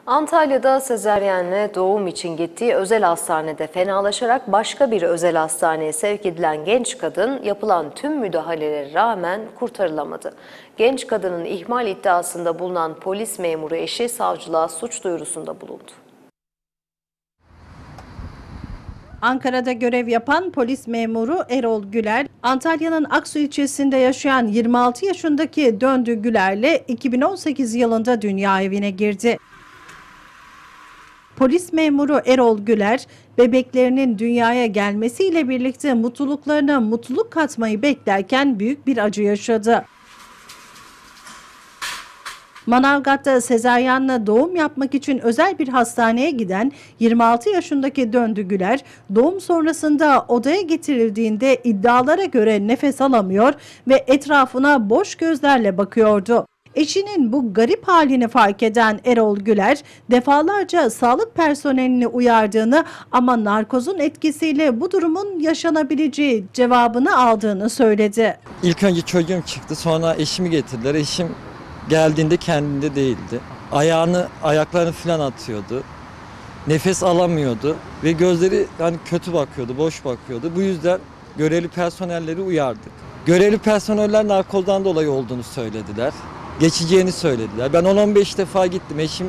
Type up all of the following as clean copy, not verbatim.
Antalya'da sezaryenle doğum için gittiği özel hastanede fenalaşarak başka bir özel hastaneye sevk edilen genç kadın yapılan tüm müdahalelere rağmen kurtarılamadı. Genç kadının ihmal iddiasında bulunan polis memuru eşi savcılığa suç duyurusunda bulundu. Ankara'da görev yapan polis memuru Erol Güler, Antalya'nın Aksu ilçesinde yaşayan 26 yaşındaki Döndü Güler'le 2018 yılında dünya evine girdi. Polis memuru Erol Güler, bebeklerinin dünyaya gelmesiyle birlikte mutluluklarına mutluluk katmayı beklerken büyük bir acı yaşadı. Manavgat'ta sezaryenle doğum yapmak için özel bir hastaneye giden 26 yaşındaki Döndü Güler, doğum sonrasında odaya getirildiğinde iddialara göre nefes alamıyor ve etrafına boş gözlerle bakıyordu. Eşinin bu garip halini fark eden Erol Güler, defalarca sağlık personelini uyardığını ama narkozun etkisiyle bu durumun yaşanabileceği cevabını aldığını söyledi. İlk önce çocuğum çıktı, sonra eşimi getirdiler. Eşim geldiğinde kendinde değildi. Ayaklarını falan atıyordu. Nefes alamıyordu ve gözleri kötü bakıyordu, boş bakıyordu. Bu yüzden görevli personelleri uyardık. Görevli personeller narkozdan dolayı olduğunu söylediler. Geçeceğini söylediler. Ben 10-15 defa gittim. Eşim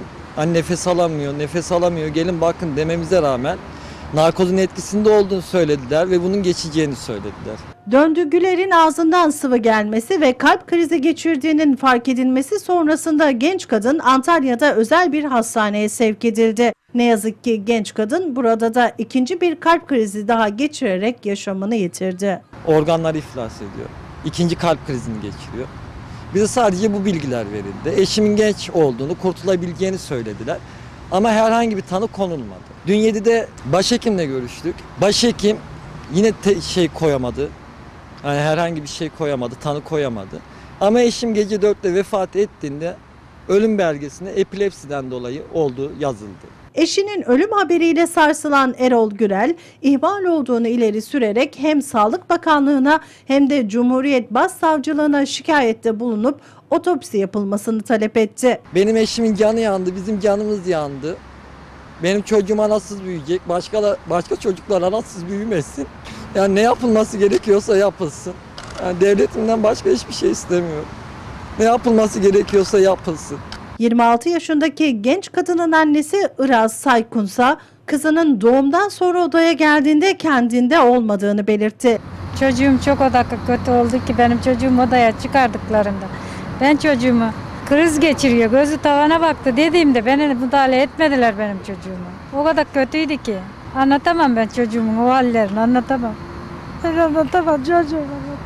nefes alamıyor, gelin bakın dememize rağmen narkozun etkisinde olduğunu söylediler ve bunun geçeceğini söylediler. Döndü Güler'in ağzından sıvı gelmesi ve kalp krizi geçirdiğinin fark edilmesi sonrasında genç kadın Antalya'da özel bir hastaneye sevk edildi. Ne yazık ki genç kadın burada da ikinci bir kalp krizi daha geçirerek yaşamını yitirdi. Organlar iflas ediyor. İkinci kalp krizini geçiriyor. Bize sadece bu bilgiler verildi. Eşimin genç olduğunu, kurtulabileceğini söylediler. Ama herhangi bir tanı konulmadı. Dün 7'de başhekimle görüştük. Başhekim yine koyamadı. Yani herhangi bir şey koyamadı, tanı koyamadı. Ama eşim gece 4'te vefat ettiğinde ölüm belgesine epilepsiden dolayı olduğu yazıldı. Eşinin ölüm haberiyle sarsılan Erol Güler, ihmal olduğunu ileri sürerek hem Sağlık Bakanlığı'na hem de Cumhuriyet Başsavcılığına şikayette bulunup otopsi yapılmasını talep etti. Benim eşimin canı yandı, bizim canımız yandı. Benim çocuğum anasız büyüyecek, başka çocuklar anasız büyümesin. Yani ne yapılması gerekiyorsa yapılsın. Yani devletimden başka hiçbir şey istemiyorum. Ne yapılması gerekiyorsa yapılsın. 26 yaşındaki genç kadının annesi Iraz Saykunsa, kızının doğumdan sonra odaya geldiğinde kendinde olmadığını belirtti. Çocuğum çok kötü oldu ki benim çocuğum odaya çıkardıklarında. Ben çocuğumu kriz geçiriyor, gözü tavana baktı dediğimde beni müdahale etmediler benim çocuğuma. O kadar kötüydü ki. Anlatamam ben çocuğumun o hallerini, anlatamam. Ben anlatamam çocuğumu.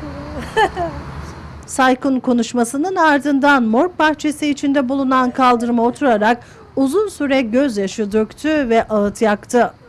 Saykun konuşmasının ardından morg bahçesi içinde bulunan kaldırıma oturarak uzun süre gözyaşı döktü ve ağıt yaktı.